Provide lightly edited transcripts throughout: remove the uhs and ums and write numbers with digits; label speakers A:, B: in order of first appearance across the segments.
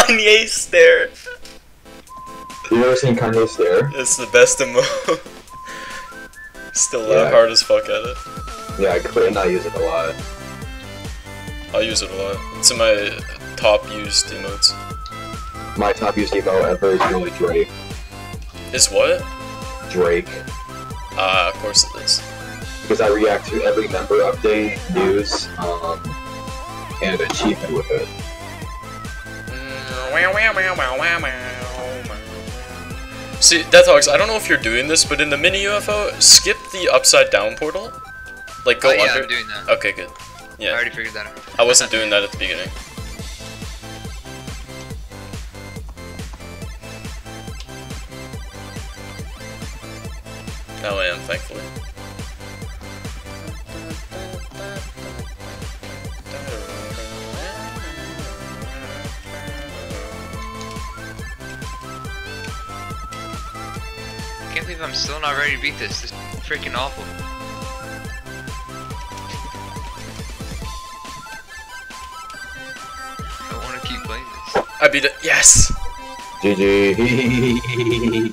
A: Kanye stare.
B: You ever seen Kanye stare?
A: It's the best emote. Still laugh
B: Yeah.
A: hard as fuck at it.
B: Yeah, I could not use it a lot.
A: I'll use it a lot. It's in my top used emotes.
B: My top used emote ever is really Drake.
A: Is what?
B: Drake.
A: Of course it is.
B: Because I react to every member update, news, and achievement with it.
A: See, Deathhogs, I don't know if you're doing this, but in the mini UFO, skip the upside down portal. Like, go
C: yeah,
A: under.
C: I'm doing that.
A: Okay, good. Yeah.
C: I already figured that out.
A: I wasn't doing that at the beginning. Now I am, thankfully.
C: I can't believe I'm still not ready to beat this. This is freaking awful. I want to keep playing this.
A: I beat it. Yes!
B: GG.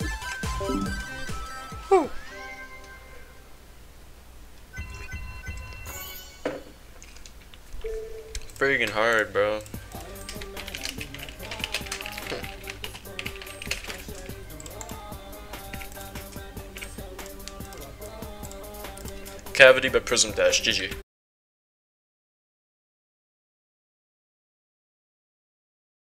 A: Friggin' hard, bro. Cavity by Prism Dash. GG.